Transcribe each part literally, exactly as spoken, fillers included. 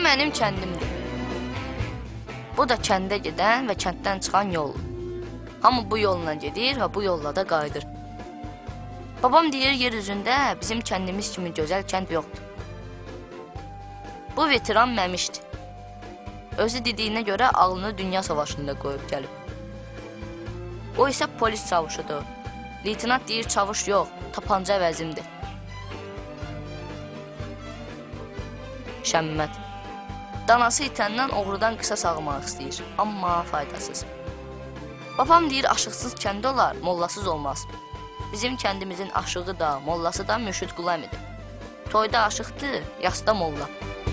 mənim kəndimdir. Bu da kəndə gedən və kənddən çıxan yol. Hamı bu yolla gedir və bu yolla da qayıdır. Babam deyir, yer üzündə bizim kəndimiz kimi gözəl kənd yoxdur. Bu veteran Məmişdir. Özü dediyinə görə ağlını dünya savaşında qoyub gəlib. O isə polis çavuşudur. Leytinat deyir, çavuş yox, tapanca əvəzimdir. Şəmmət. Danası itəndən oğrudan qısas almaq istəyir, amma faydasız. Babam deyir, aşıqsız kənd olar, mollasız olmaz. Bizim kəndimizin aşığı da, mollası da Mürşid Quləmidir. Toyda aşıqdır, yasda molla.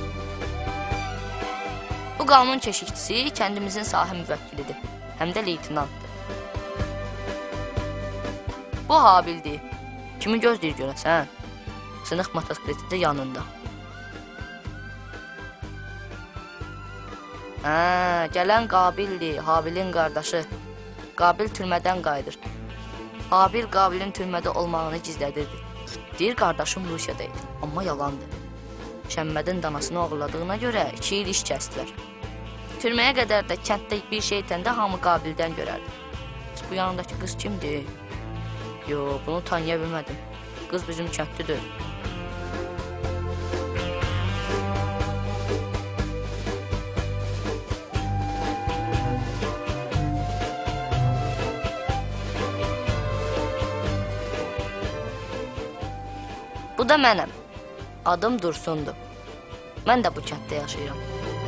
Bu qanun keşikçisi kəndimizin sahi müvəkkilidir, həm də leytinantdır. Bu Habildir. Kimi gözləyir görəsən? Sınıq motosikletində yanında. Hə, gələn Qabildir, Habilin qardaşı. Qabil türmədən qayıdır. Habil Qabilin türmədə olmağını gizlədirdi. Deyir, qardaşım Rusiyada idi, amma yalandır. Şəmmədin danasını oğurladığına görə iki il iş kəsdilər. Türməyə qədər də kənddə bir şey itəndə hamı Qabildən görərdi. Bu yanındakı qız kimdir? Yo, bunu tanıya bilmədim. Qız bizim kəndlidir. Bu da mənəm. Adım Dursundur. Mən də bu kənddə yaşayıram.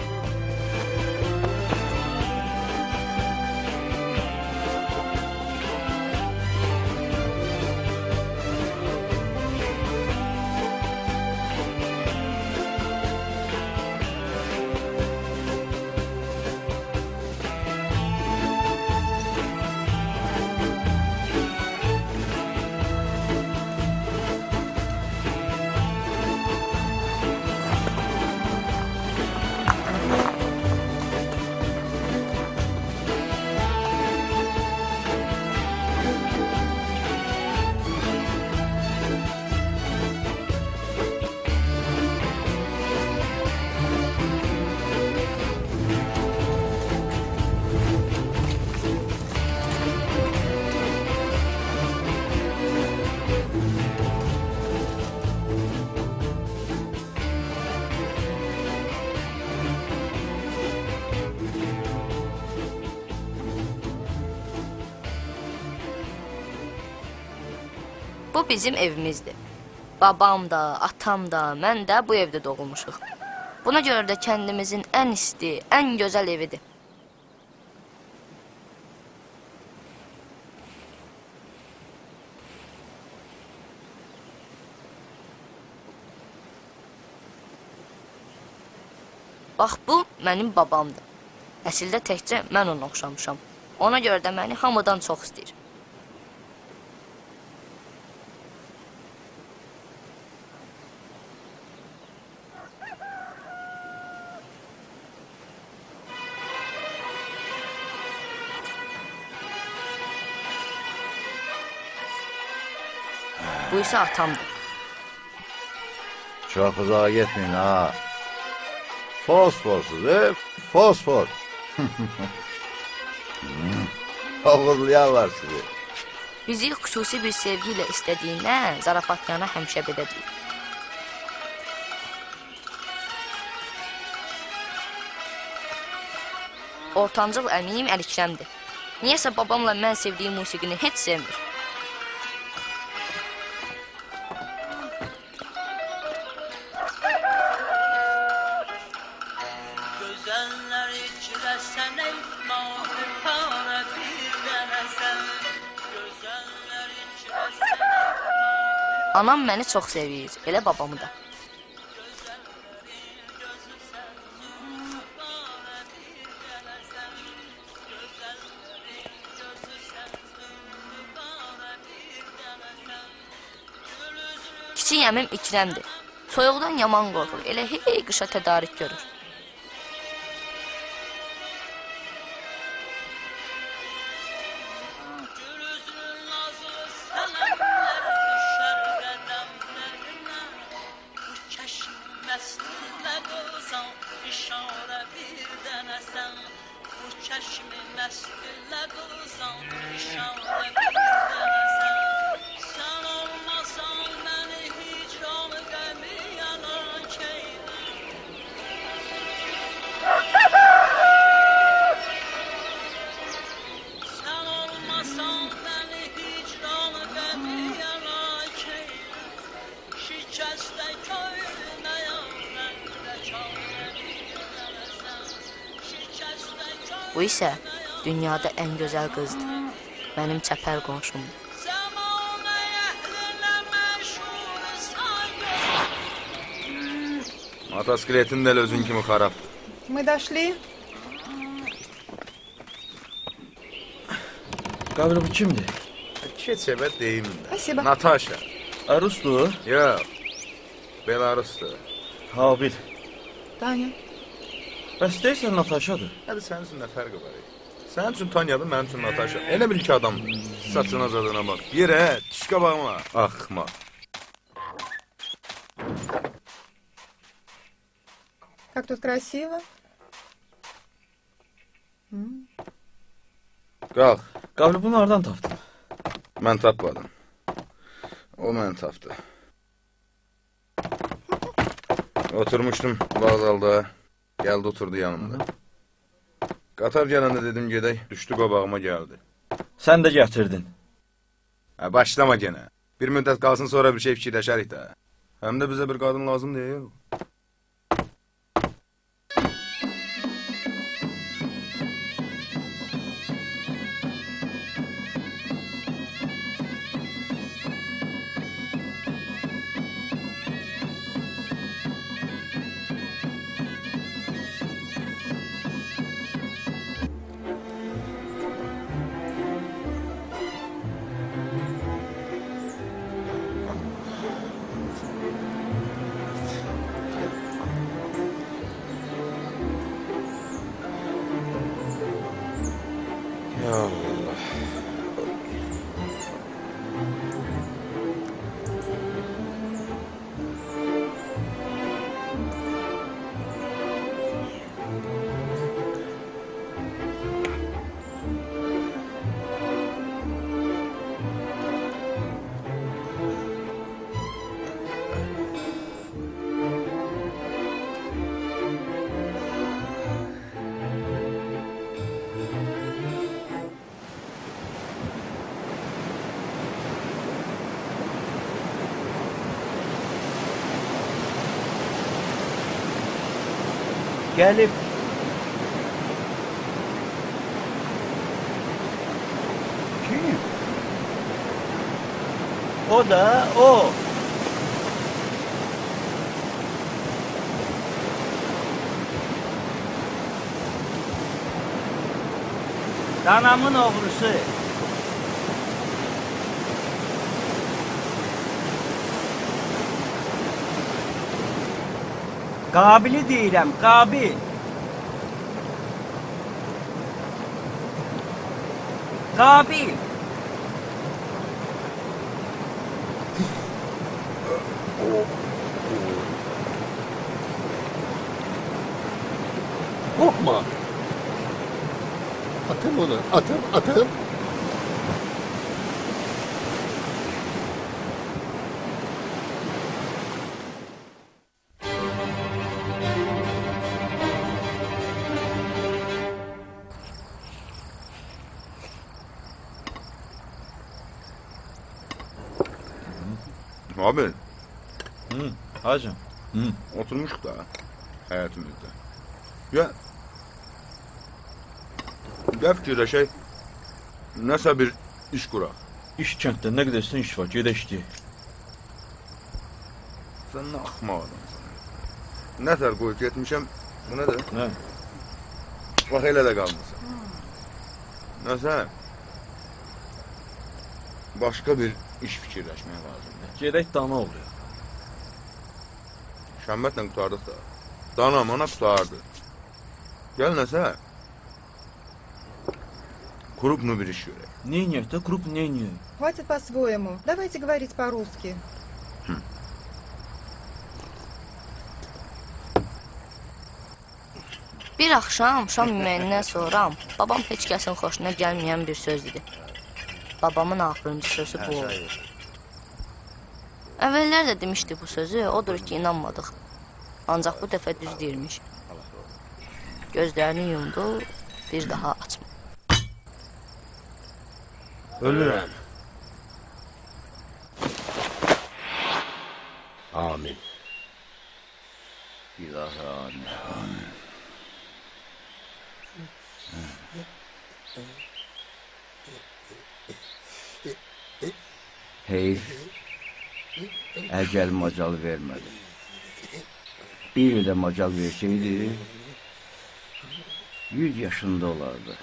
Bu bizim evimizdir. Babam da, atam da, mən də bu evdə doğulmuşuq. Buna görə də kəndimizin ən isti, ən gözəl evidir. Bax, bu mənim babamdır. Əsildə təkcə mən ona oxşamışam. Ona görə də məni hamıdan çox istəyir. Bu isə atamdır. Çox uzağa getməyin, ha. Fosforsuz, e? Fosfor. Oğurlayarlar sizi. Bizi xüsusi bir sevgi ilə istədiyindən zarafatyana həmişə belə deyir. Ortancıl əmiyim Əlikrəmdir. Niyəsə babamla mən sevdiyim musiqini heç sevmir. Anam məni çox sevir, elə babamı da. Kiçik əmim İkrəmdir. Soyuqdan yaman qorxur, elə hey qışa tədarik görür. işarə bir dənəsən, bu çəşmi məstlə qılsan, işarə bir dənəsən. Sən olmasan məni hicran qəmi yalan keylər. Sən olmasan məni hicran qəmi yalan keylər. Şikəstə köynə yanəndə çarə bir dənəsən. Şikəstə köynə Bu isə dünyada ən gözəl qızdır. Mənim çəpər qonşumdur. Motosikletin de özün kimi xarab. Мы дошли. Qabri bu kimdir? Keçəbət deyimində. Спасибо. Natasha. Rusdur. Yox. Belarusdur. Habil. Таня. Bəs deyirsən Natashadır. Hədi sənin üçün nə fərqi var? Sənin üçün Tanyadır, mənim üçün Natasha. Elə bil ki adam. Saçına zadına bax. Yerə, tişka bağma. Axma. Как тут красиво. Qalx. Qabri bunu hardan tapdın? Mən tapmadım. O məni tapdı. Oturmuşdum vağzalda. Gəldi oturdu yanımda. Qatar gələndə dedim gedək. Düşdü qabağıma gəldi. Sən də gətirdin. Hə, başlama gene. Bir müddət qalsın sonra bir şey fikirləşərik də. Həm də bizə bir qadın lazım deyil. Ya Allah. Gəlib. Kim? O da o. Danamın oğlusu. Qabili deyirəm, Qabil. Qabil. Korkma. Atın onu. Atın, atın. Abi, Hı, hacım. Hı. oturmuşuq da həyatımızda. Ya, ya fikirləşək, nəsə bir iş quraq. İş kənddə nə qədər iş var, gedə işləyək. Sən nə axmaq adamsan. Nətər qoyub getmişəm, bu nədir? Nə? Bax, elə də qalmısan. Nəsə, başqa bir iş fikirləşmək lazımdır. Gedək dana oluyor. Şəmbətlə qutardıq da. Dana mana qutardı. Gəl nəsə, krupnu bir iş görək. Neyniyək də, qrup neyniyək? Хватит по-своему. Давайте говорить по-русски. Bir axşam şam yeməyindən sonra babam heç kəsin xoşuna gəlməyən bir söz dedi. Babamın axırıncı sözü bu oldu. Əvvəllər də demişdi bu sözü, odur ki, inanmadıq. Ancaq bu dəfə düz deyirmiş. Gözlərini yumdu, bir daha açmadı. Ölürəm. Amin. İlahi amin. Amin. Heyf. Əcəl macal vermədi. Bir də macal verseydi, yüz yaşında olardı.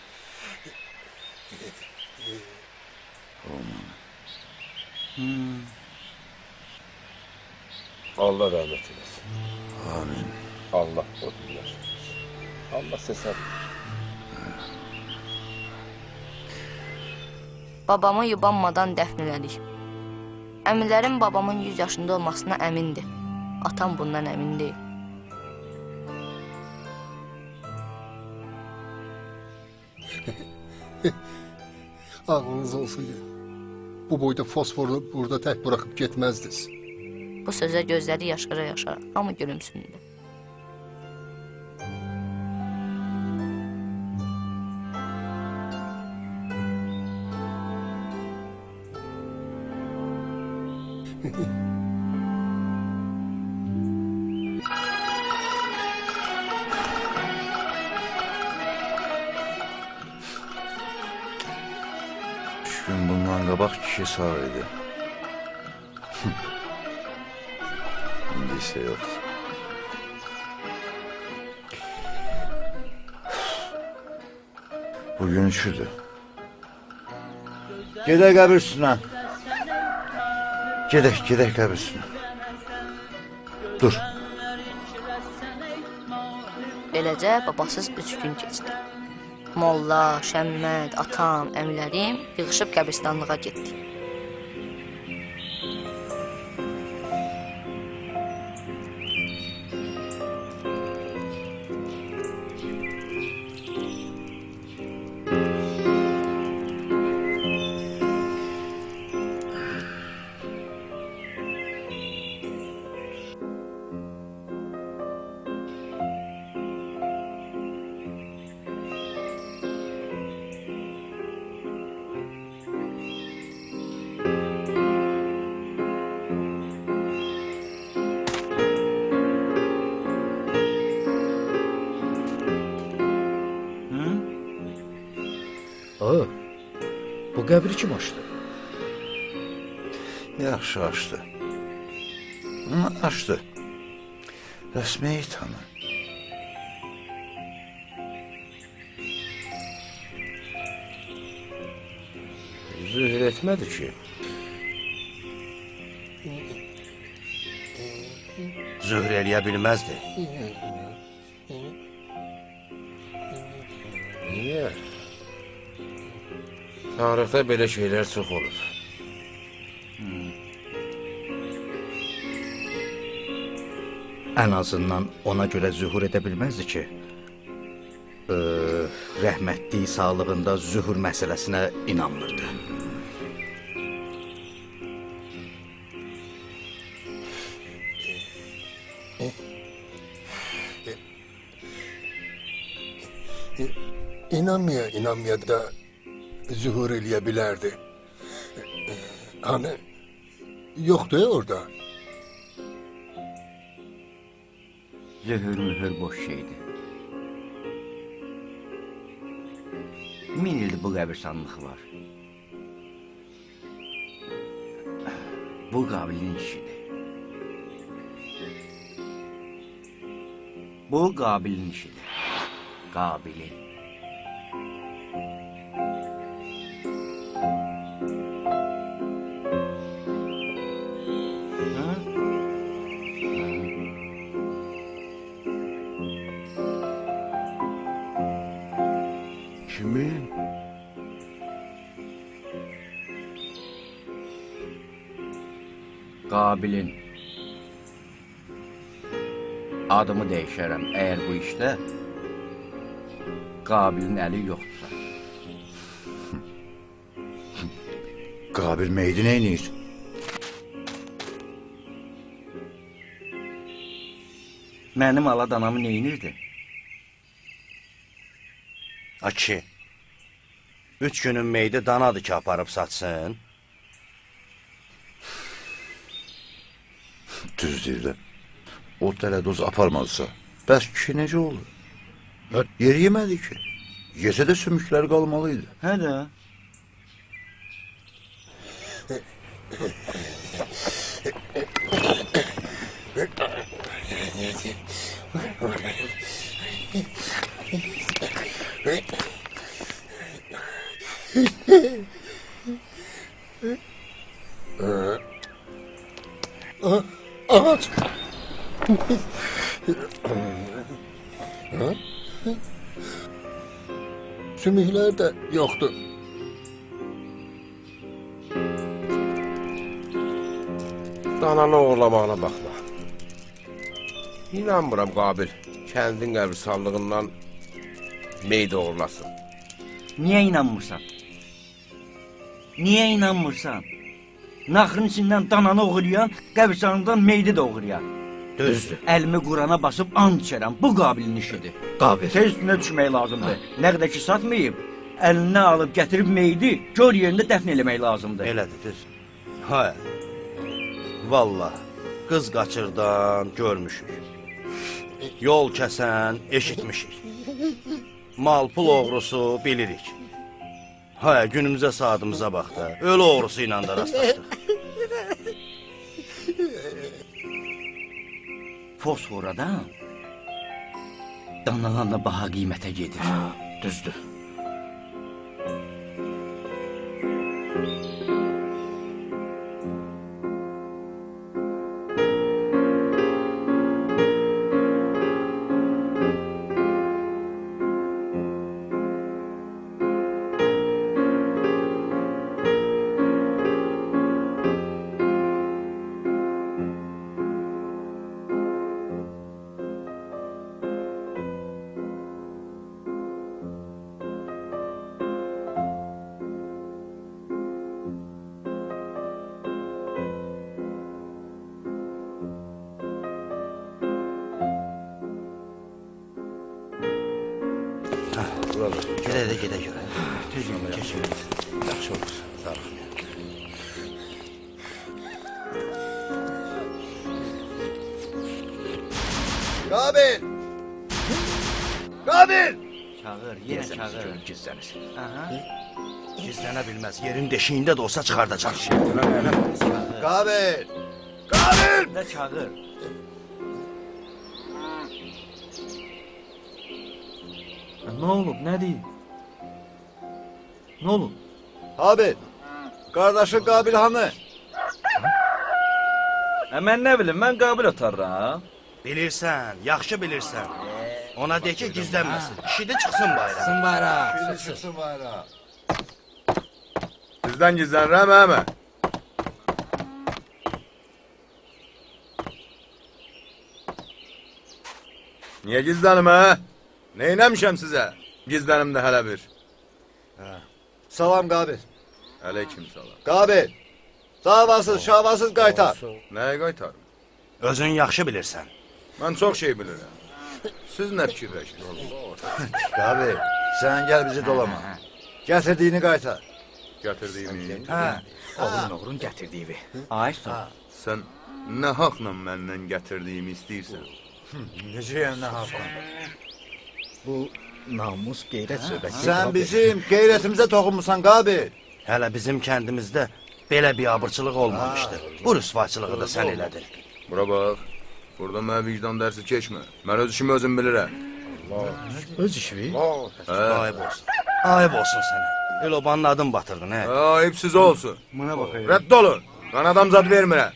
Hmm. Allah rahmet eylesin. Amin. Allah korusun. Allah sesler. Babamı yubanmadan dəfn elədik. Əmilərim babamın yüz yaşında olmasına əmindir. Atam bundan əmin deyil. Ağlınız olsaydı, bu boyda fosforu burada tək bırakıp getməzdiniz. Bu sözə gözləri yaşara-yaşara, hamı gülümsündü. Üç gün bundan qabaq kişi sağ idi. İndi isə yoxdur. Bugün üçüdür. Gedək qəbir üstünə. Gedək, gedək qəbir üstünə. Dur. Beləcə babasız üç gün keçdi. Molla, Şəmməd, atam, əmilərim yığışıb qəbristanlığa getdik. Ağa, bu qəbri kim açdı? Yaxşı açdı. Açdı. Rəsmeyi tanı. Zühür etmedi ki. Zühr eləyə bilməzdi. Niye? Tarixdə belə şeylər çox olur. Ən azından ona görə zühur edə bilməzdi ki, e, rəhmətli sağlığında zühur məsələsinə inanmırdı. İnanmaya inanmaya da zühur eləyə bilərdi. Hani yoktu ya orada. Zühür mühür boş şeydi. Min ildir bu qəbirstanlıq var. Bu qabilin işidir. Bu qabilin işidir. Qabilin. Kimin? Qabilin. Adımı dəyişərəm əgər bu işdə Qabilin əli yoxdursa. Qabil meydi neynir? Mənim alad anamı neynirdi? A kişi, üç günün meydi danadır ki aparıb satsın. Düz deyirlər. O tələdoz aparmazsa, bəs kişi necə olur? Yer yemədi ki. Yesə də sümükləri qalmalıydı. Hə də. Ağaç. Sümüklər də yoxdur. Dananı oğurlamağına baxma. İnanmıram Qabil, kəndin qəbirstanlığından meyd oğurlasın. Niyə inanmırsan? Niyə inanmırsan? Naxırın içindən dananı oğurlayan, qəbirstanlıqdan meydi də oğurlayan. Düzdür. Əlimi Qurana basıb and içərəm, bu Qabilin işidir. Qabil. Tez üstünə düşmək lazımdır. Nə qədər ki satmayıb, əlinə alıb gətirib meydi, gör yerində dəfn eləmək lazımdır. Elədir, düz. Hə. Vallah, qız qaçırdan görmüşük. Yol kəsən eşitmişik. Mal pul oğrusu bilirik. Hə, günümüzə saatımıza bax da, ölü oğrusu ilə də rastlaşdıq. Fosforadan danalan da baha qiymətə gedir. Düzdür. Gedə də gedə görə. Tez yola keçmək. Yaxşı olur. Darıxmayın. Qabil! Qabil! Çağır, yenə çağır. Gizlənir. Aha. Gizlənə bilməz. Yerin deşiyində də olsa çıxardacaq. Qabil! Qabil! Nə çağır? Nə olub, nədir? Nə olub? Qabil! Qardaşın Qabil hanı? Hə, mən nə bilim, mən Qabil atarram. Bilirsən, yaxşı bilirsən. Ona de ki, gizlənməsin. İşi də çıxsın bayrağa. Çıxsın bayrağa. Şimdi çıxsın bayrağa. Sizdən gizlənirəm, əmə. Niyə gizlənim, hə? Neynəmişəm sizə? Gizlənim də hələ bir. Salam Qabil. Aleyküm salam. Qabil! Davasız, şavasız qaytar. Nəyə qaytarım? Özün yaxşı bilirsən. Mən çox şey bilirəm. Siz nə fikirləşirsiniz? Qabil, sən gəl bizi dolama. Gətirdiyini qaytar. Gətirdiyimi? Hə. Oğlun oğrun gətirdiyimi. Ay sağ. Sən nə haqla məndən gətirdiyimi istəyirsən? Necə yəni nə haqla? Bu namus qeyrət söhbəti. Sən bizim qeyrətimizə toxunmusan Qabil. Hələ bizim kəndimizdə belə bir abırçılıq olmamışdı. Bu rüsvaçılığı da sən elədin. Bura bax. Burada mənə vicdan dərsi keçmə. Mən öz işimi özüm bilirəm. Öz işi? Ayıb olsun. Ayıb olsun sənə. El obanın adını batırdın, hə? Ayıb siz olsun. Buna baxayım. Rədd olun. Mən adam zad vermirəm.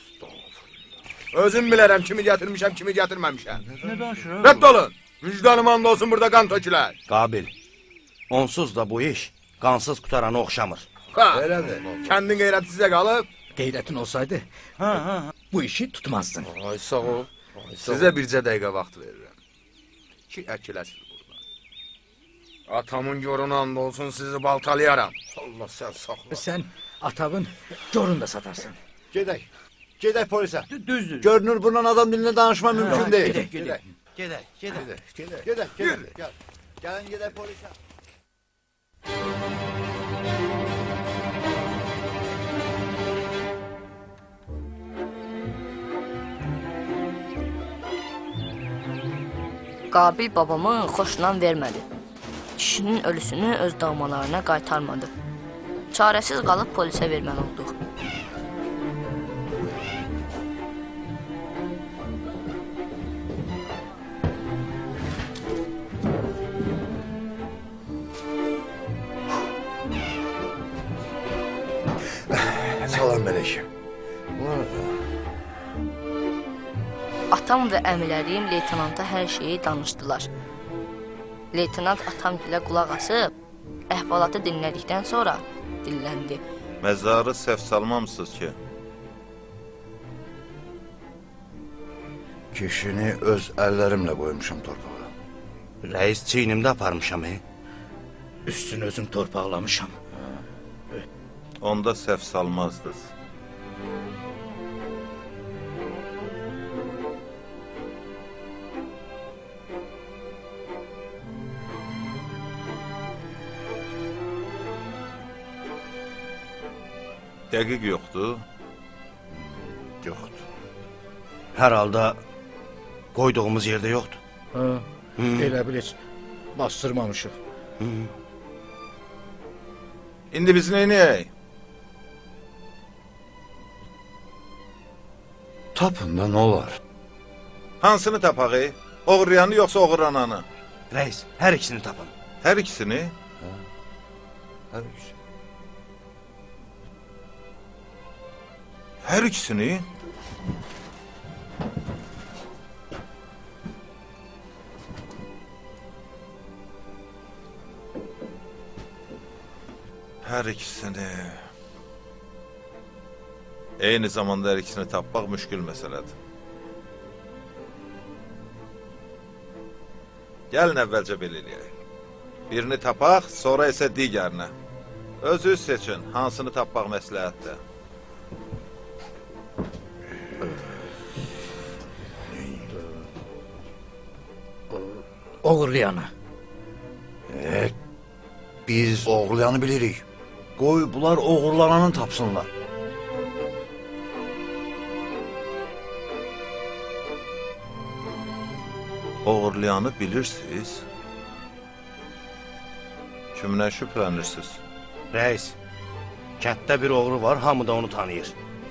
Özüm bilərəm kimi gətirmişəm, kimi gətirməmişəm. Nə danışır? Rədd olun. Vicdanım and olsun burada qan tökülər. Qabil, onsuz da bu iş qansız qutarana oxşamır. Ha, elədir. Kəndin qeyrəti sizə qalıb. Qeyrətin olsaydı, Ha, ha, ha. bu işi tutmazdın. Ay sağ ol. Ay, sağ ol. Sizə bircə dəqiqə vaxt verirəm. Ki, əkiləsiz burada. Atamın görünü and olsun sizi baltalayaram. Allah sen saxla. Sən atavın gorunu da satarsan. Gedək. Gedək polisə. Düzdür. Görünür bundan adam dilinə danışma mümkün deyil. Gedək, gedək. Gedək, gedək. Gedək, gedək, gedək. Gəl. Gəlin gedək polisə. Qabil babamı xoşuna vermədi. Kişinin ölüsünü öz damalarına qaytarmadı. Çarəsiz qalıb polisə verməli olduq. Salam əleykum. Atam və əmilərim leytenanta hər şeyi danışdılar. Leytenant atam dilə qulaq asıb, əhvalatı dinlədikdən sonra dilləndi. Məzarı səhv salmamısınız ki? Kişini öz əllərimlə qoymuşam torpağa. Rəis çiynimdə aparmışam, he? Üstünü özüm torpaqlamışam. Onda səhv salmazdınız. Dəqiq yoxdur? Yoxdur. Hər halda qoyduğumuz yerdə yoxdur. Ha, elə bil heç bastırmamışıq. İndi biz neynəyək? Tapın da nə olar? Hansını tapaq, ey? Oğurlayanı yoxsa oğurlananı? Rəis, hər ikisini tapın. Hər ikisini? Hər ikisi. Hər ikisini? Hər ikisini... Eyni zamanda hər ikisini tapmaq müşkül məsələdir. Gəlin əvvəlcə belə eləyək. Birini tapaq, sonra isə digərinə. Özünüz seçin, hansını tapmaq məsləhətdir. Oğurlayanı. E, biz oğurlayanı bilirik. Qoy bunlar oğurlananı tapsınlar. Oğurlayanı bilirsiniz. Kimdən şübhələnirsiniz? Rəis, kətdə bir oğru var, hamı da onu tanıyır.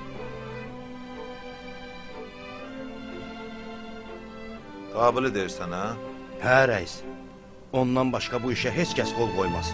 Qabili deyirsən, hə? Hə, rəis. Ondan başqa bu işə heç kəs qol qoymaz.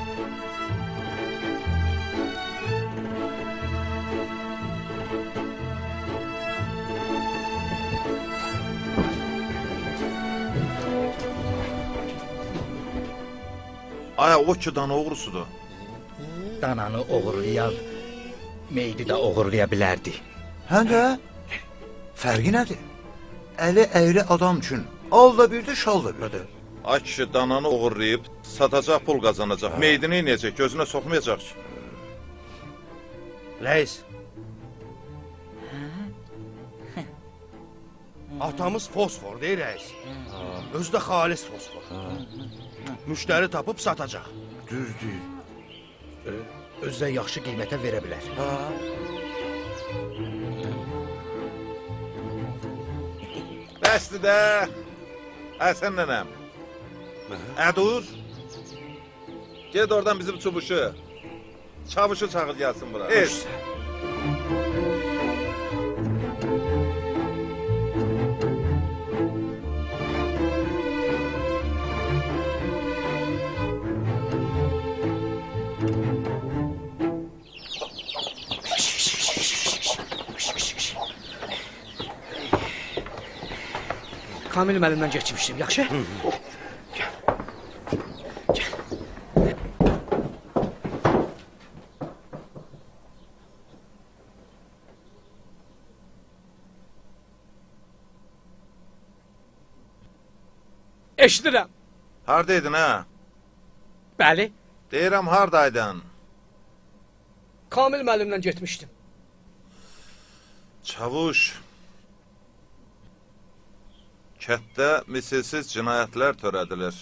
Aya, o ki dana oğrusudur. Dananı oğurlayan meydi də oğurlaya bilərdi. Hə də? Fərqi nədir? Əli əyri adam üçün al da birdir, şal da birdir. Ay kişi dananı uğurlayıb satacaq, pul qazanacaq. Meydini inəyəcək, gözünə soxmayacaq ki. Rəis. Atamız fosfor deyir rəis. Özü də xalis fosfor. Müştəri tapıb satacaq. Düzdür. Özü də yaxşı qiymətə verə bilər. Bəsdir də. Həsən nənəm. Ədur. Ged oradan bizim çubuşu. Çavuşu çağır gəlsin bura. Es. Kamil müəllimdən keçmişdim, yaxşı? Hı -hı. Eşidirəm. Haradaydın, hə? Bəli. Deyirəm, hardaydın? Kamil müəllimlə getmişdim. Çavuş. Kətdə misilsiz cinayətlər törədilir.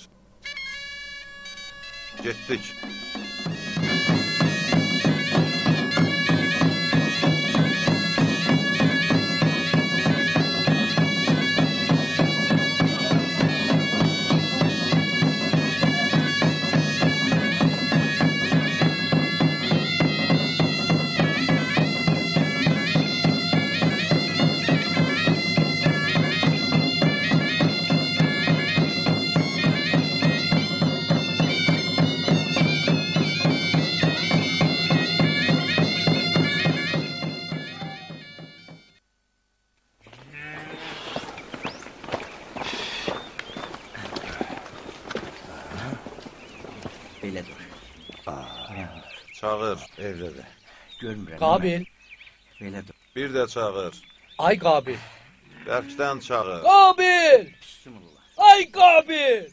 Getdik. Belə dur. Çağır. Evdədir. Görmürəm. Qabil. Belə dur. Bir də çağır. Ay Qabil. Bərkdən çağır. Qabil! Ay Qabil!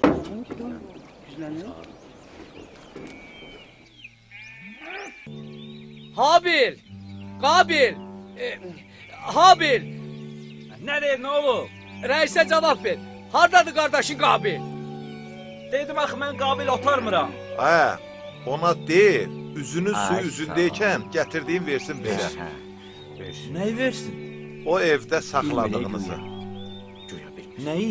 Habil! Qabil! E, Habil! Nədir, nə olub? Rəisə cavab ver. Hardadır qardaşın Qabil? Dedim axı mən Qabil otarmıram. Hə, ona deyil, üzünün suyu üzündəykən gətirdiyin versin belə. Nəyi versin? O evdə saxladığınızı. Nəyi?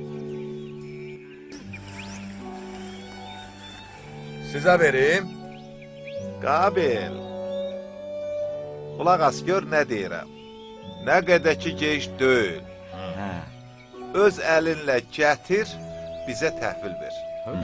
Sizə verim. Qabil. Qulaq as, gör nə deyirəm. Nə qədər ki gec deyil. Öz əlinlə gətir, bizə təhvil ver.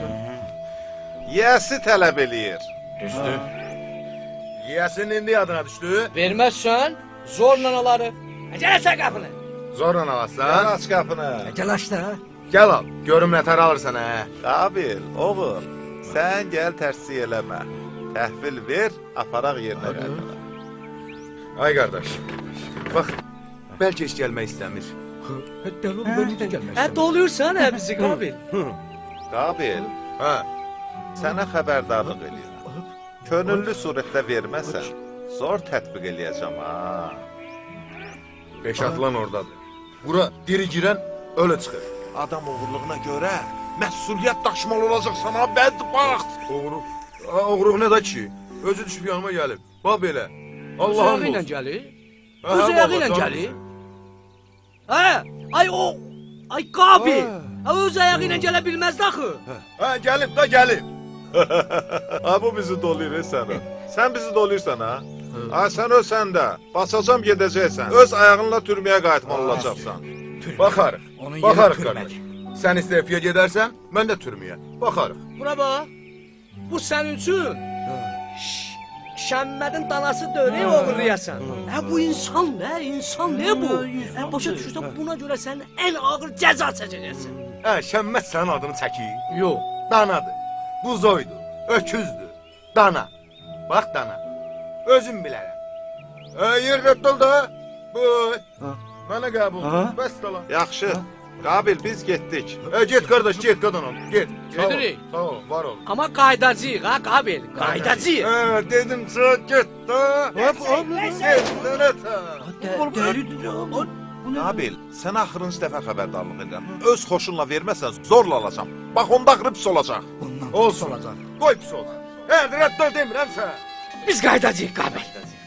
Yiyəsi tələb eləyir. Düzdür. Yiyəsinin indi adına düşdü. Verməzsən, zorla aları. Gəl aç qapını. Zorla alassan. Gəl aç qapını. Gəl aç da. Gəl al, görüm nətər alırsan hə. Qabil, oğul, sən gəl tərsi eləmə. Təhvil ver, aparaq yerinə qaytara. Ay qardaş, bax, bəlkə heç gəlmək istəmir. Dəli olub, mən necə gəlmək Hə, doluyursan hə bizi Qabil. Qabil, hə, sənə xəbərdarlıq eləyirəm. Könüllü surətdə verməsən, zor tətbiq eləyəcəm ha. Beş atılan oradadır. Bura diri girən öyle çıxır. Adam oğurluğuna görə məsuliyyət daşımalı olacaqsan ha, bədbaxt. Oğruq, oğruq nə da ki? Özü düşüb yanıma gəlib. Bax belə. Allah'ın Öz olsun. ilə gəlir. Hə, Öz hə, ayağı baba, ilə canım. gəlir. Hə, ay o, ay Qabil. Ha, öz ayağı ilə gələ bilməzdi axı. Hə, gəlib da gəlib. Ha, bu bizi doluyur sənə. Sən bizi doluyursan ha. Ha, sən öz səndə. Basacam gedəcəksən. Öz ayağınla türməyə qayıtmalı olacaqsan. Baxarıq, Onun baxarıq yeri qardaş. Sən istefiyə gedərsən, mən də türməyə. Baxarıq. Buna bax. Bu sənin üçün. Şəmmədin danası dönəyə oğurlayasan. Hə, bu insan nə? İnsan nə bu? Hə, başa düşürsən, buna görə sən ən ağır cəza çəkəcəksən. Hə, Şəmməd sənin adını çəkir. Yox. Danadır, buzoydur, öküzdür, dana. Bax dana, özüm bilərəm. Hə, yer rəddal da, boy. Mənə qəbul, bəs dala. Yaxşı, Qabil, biz getdik. Hə, get qardaş, get qadanam, get. Sağ ol, Gedirik. sağ ol, var ol. Amma qaydacıyıq ha Qabil, qaydacıyıq. Hə, dedim sən get da. Hop, hop, get, nərətə. Dəlidir o. Qabil, sən axırıncı dəfə xəbərdarlıq edirəm. Öz xoşunla verməsən zorla alacam. Bax, onda axırı pis olacaq. Olsun olacaq. Qoy pis olsun. Hə, rəddal demirəm sən. Biz qaydacıyıq Qabil.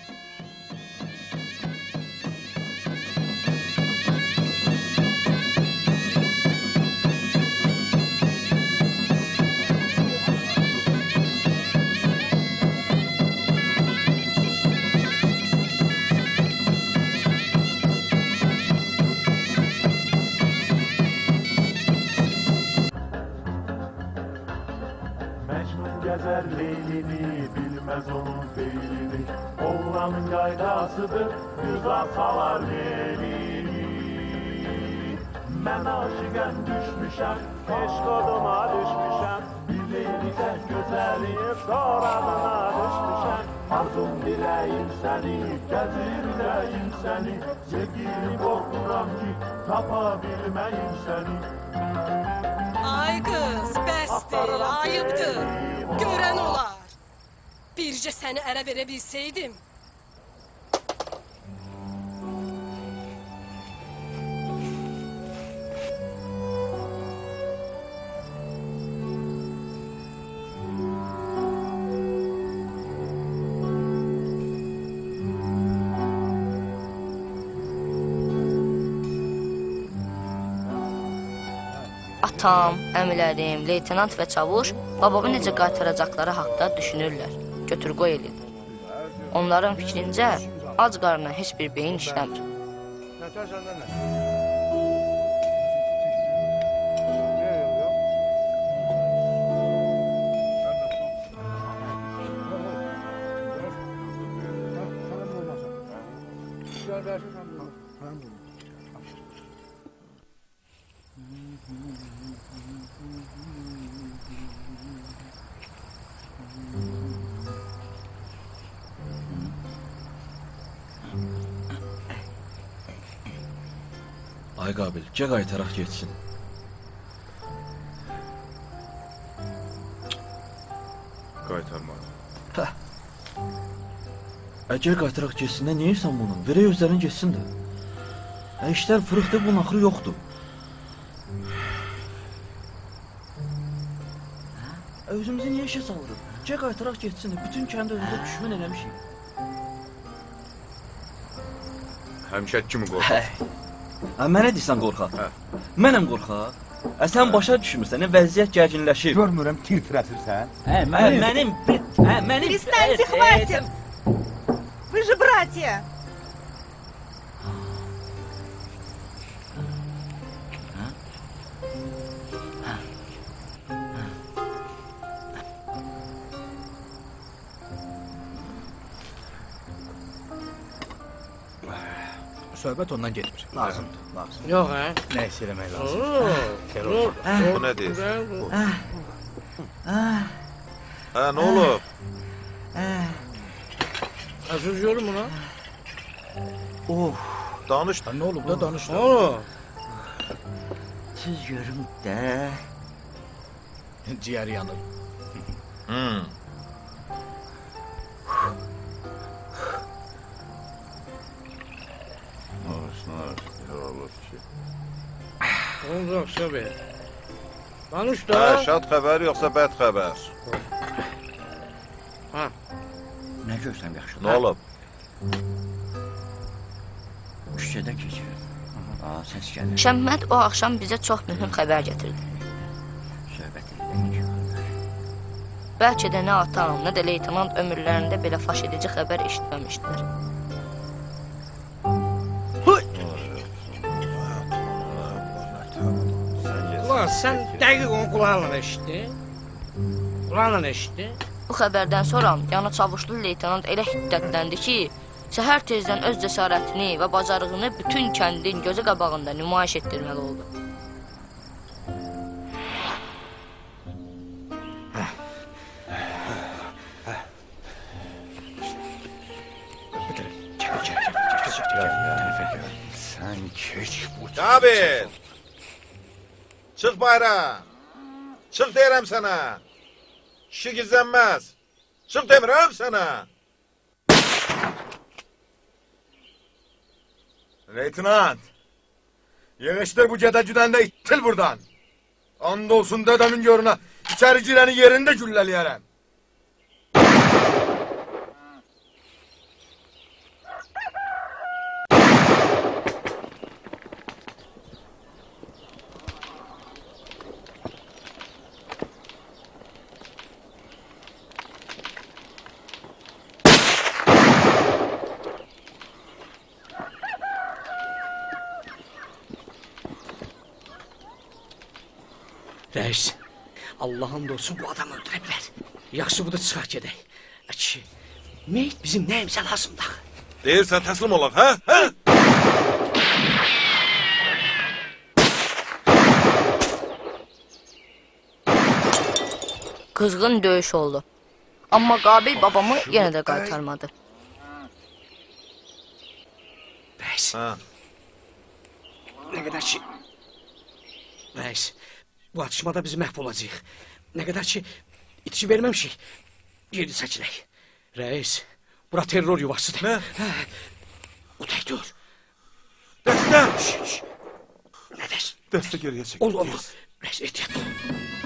Gezer leylini, bilmez onun feylini. Oğlanın gaydasıdır, yüz atalar belini. Ben aşıgen düşmüşem, eşk oduma düşmüşem. Birlikte gözelim, doranına düşmüşem. Arzum dileyim seni, gezirleyim seni. Sevgili korkuram ki, tapabilmeyim seni. Ay qız, bəsdir, ayıbdır. Görən olar. Bircə səni ərə verə bilsəydim. Atam, əmilərim, leytenant və çavuş babamı necə qaytaracaqları haqda düşünürlər. Götür-qoy edirlər. Onların fikrincə ac qarnına heç bir beyin işləmir. Ay Qabil, gəl qaytaraq getsin. Qaytarmadı. Hə. Əgər qaytaraq getsin, nə neyirsən bunu? Verək özlərini getsin də. Ə, işlər fırıqdır, bunun axırı yoxdur. Özümüzü niyə işə salırıq? Gəl qaytaraq getsin də, bütün kəndi özümüzə düşmən eləmişik. Həmişək kimi qorxaq. Hə, mənə deyirsən qorxaq. Hə. Mənəm qorxaq. Ə, sən başa düşmürsən, vəziyyət gərginləşib. Görmürəm, tir-tirəsirsən. Hə, mənim... Mənim... Hə, mənim... Перестаньте, хватит! Вы же братья! Söhbət ondan getmir. Lazımdır, lazımdır. Yox, hə? Nə isə eləmək lazımdır. Terror. Bu nə deyir? Hə, nə olub? Əsas görüm buna. Of. Danış. Nə olub da danış. Nə olub? Siz görüm də. Ciyər yanır. Hmm. Olacaq Şəbi. Danış da. Hə, şad xəbər yoxsa bəd xəbər? Hə. Nə görsəm yaxşı. Nə olub? Küçədə keçir. Aa, səs gəlir. Şəmməd o axşam bizə çox mühüm xəbər gətirdi. Söhbət edirdik. Bəlkə də nə atam, nə də leytenant ömürlərində belə faş edici xəbər eşitməmişdilər. Ulan sən dəqiq onu qulağınla eşitdin? Qulağınla eşitdin? Bu xəbərdən sonra yana çavuşlu leytenant elə hiddətləndi ki, səhər tezdən öz cəsarətini və bacarığını bütün kəndin gözü qabağında nümayiş etdirməli oldu. Sən keç bu... Qabil! Çıx bayra! Çıx deyirəm sənə! Kişi gizlənməz! Çıx demirəm sənə! Leytenant! Yığışdır bu gədəcüdən də ittil buradan! And olsun dedemin görünə, içəri girəni yerində gülləliyərəm! Rəis, Allah'ın olsun bu adamı öldürə bilər. Yaxşı budur çıxaq gedək. Kişi, meyit bizim nəyimizə lazımdır? Deyirsən təslim olaq, hə? Hə? Qızğın döyüş oldu. Amma Qabil babamı yenə də qaytarmadı. Rəis. Hə. Nə qədər ki... Rəis, Bu atışmada biz məhv olacağıq. Nə qədər ki, itişi verməmişik, geri çəkilək. Rəis, bura terror yuvasıdır. Nə? Hə, o tək dur. Dəstə! Nə dəst? Dəstə geriyə çək. Ol, ol, rəis, ehtiyat ol.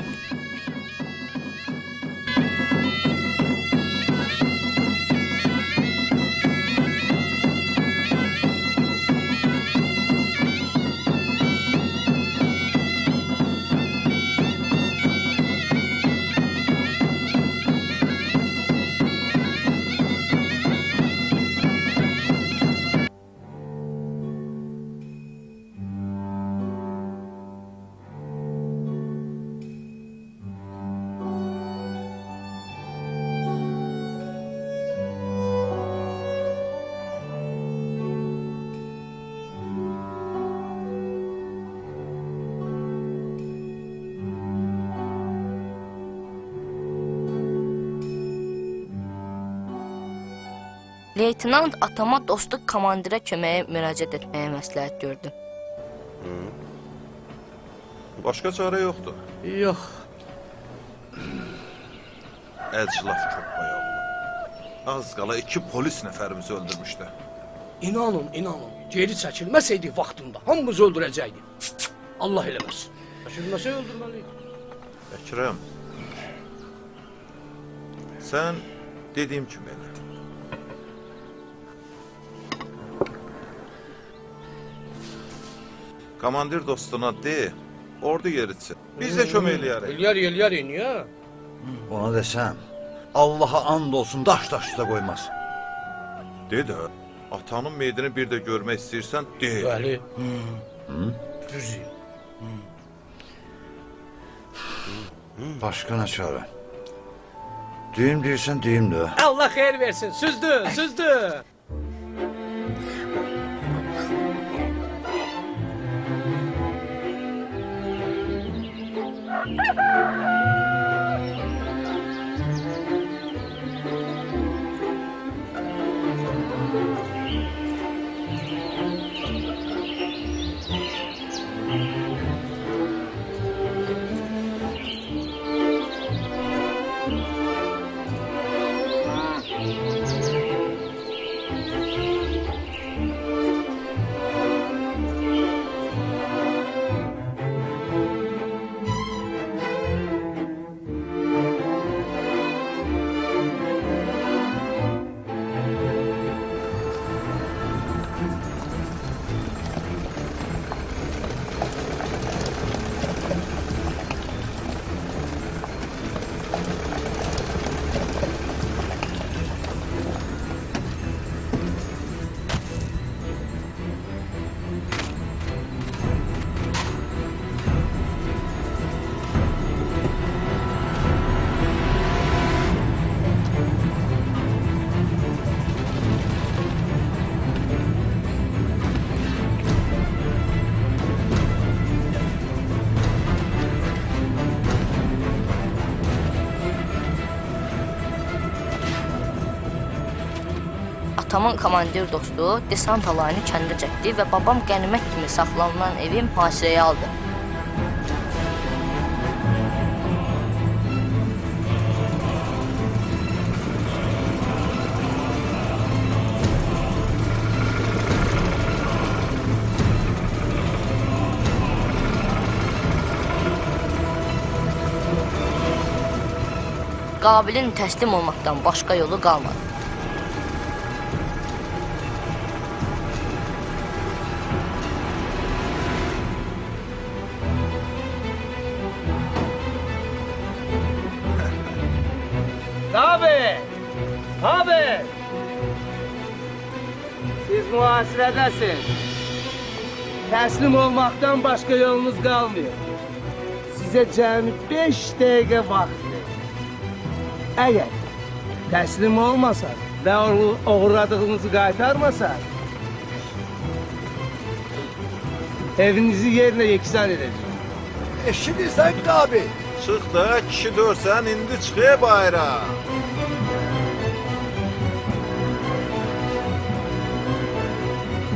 Leytenant atama dostluq komandirə köməyə müraciət etməyə məsləhət gördü. Başqa çarə yoxdur. Yox. Əclaf köpək oğlu. Az qala iki polis nəfərimizi öldürmüşdü. İnanın, inanın. Geri çəkilməsəydik vaxtında hamımızı öldürəcəkdik. Allah eləməsin. Çəkilməsə öldürməliyik. Əkrəm, sən dediyim kimi elə. Komandir dostuna de, ordu yeritsin. Biz də kömək eləyərik. Eləyər, eləyər, niyə? Ona desəm, Allaha and olsun daş daş üstə qoymaz. De də, atanın meydini bir də görmək istəyirsən, de. Bəli. Hı? Düzü. Başqa nə çarə? Deyim deyirsən, deyim də. Allah xeyir versin, süzdü, süzdü. Atamın komandir dostu desant alayını kəndə çəkdi və babam qənimət kimi saxlanılan evi mühasirəyə aldı. Qabilin təslim olmaqdan başqa yolu qalmadı. Abi! Abi! Siz mühasirədəsiniz. Təslim olmaqdan başqa yolunuz qalmıyor. Sizə cəmi beş dəqiqə vaxt verir. Əgər təslim olmasaq və uğurladığınızı qaytarmasaq, evinizi yerinə yeksan edəcək. Eşidirsən abi? Çıx da, kişi dörsən, indi çıxıya bayra.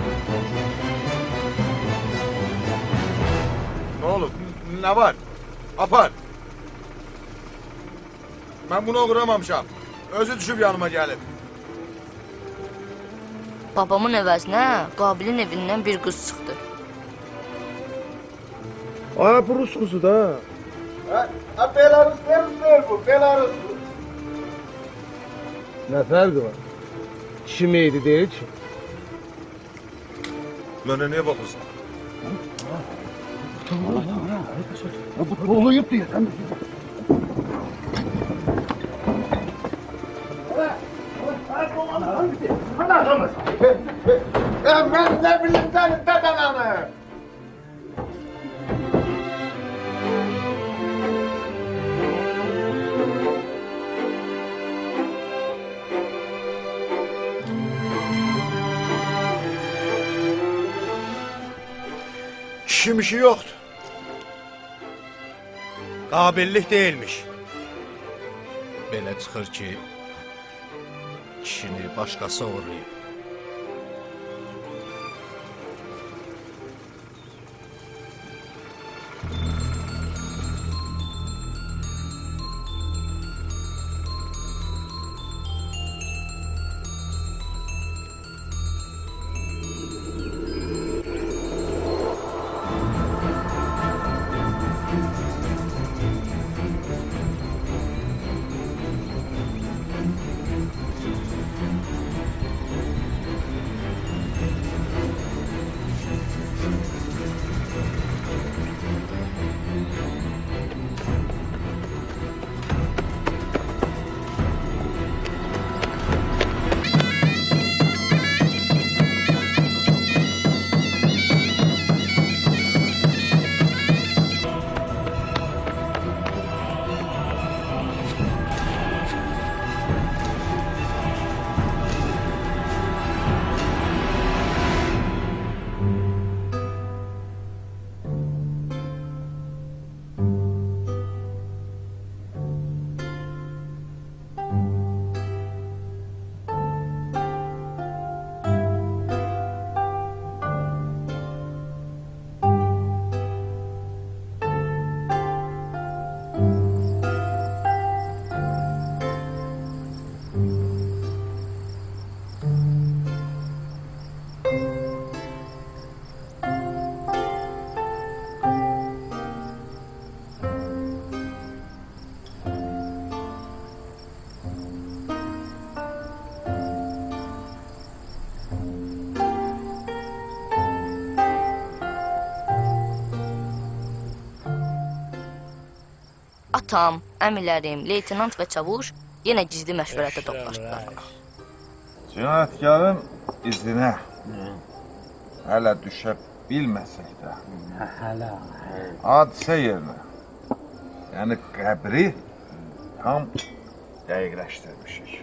Ne olur? Ne var? Apar. Mən bunu uğramamışam. Özü düşüb yanıma gəlib. Babamın əvəzinə Qabilin evindən bir qız çıxdı. Aa, bu Rus kızı da. Ha, Belarus Rus değil bu, Belarus. Ne farkı var? Kişi meydi değil ki. Mənə niyə baxırsan? Bu oluyup diye sen. Ben ne bileyim senin dedenanı. Kişim işi yoktu. Qabillik değilmiş. Belə çıxır ki, kişini başqası uğurlayıb. Atam, əmilərim, leytenant və çavuş yenə gizli məşvərətə toplaşdılar. Cinayətkarın izinə hələ düşə bilməsək də, hadisə yerinə, yəni qəbri tam dəqiqləşdirmişik.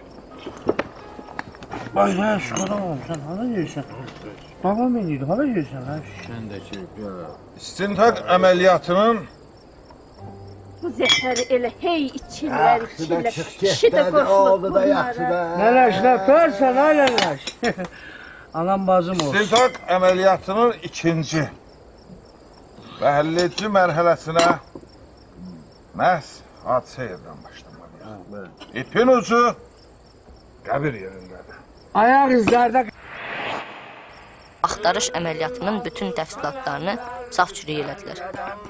Ay, hə, şuqadan sen hala yersən. Babam eniydi, hala yersən, hə? Sən də ki, İstintaq əməliyyatının Bu zəhəri elə hey içirlər, içirlər. Kişi də qorxulur bunlara. Nələşlər, pərsən, ay nələş. Anam bazım olsun. İstintaq əməliyyatının ikinci və həlledici mərhələsinə məhz hadisə yerdən başlamalıyıq. İpin ucu qəbir yerindədir. Ayaq izlərdə... Axtarış əməliyyatının bütün təfsilatlarını saf-çürük elədilər.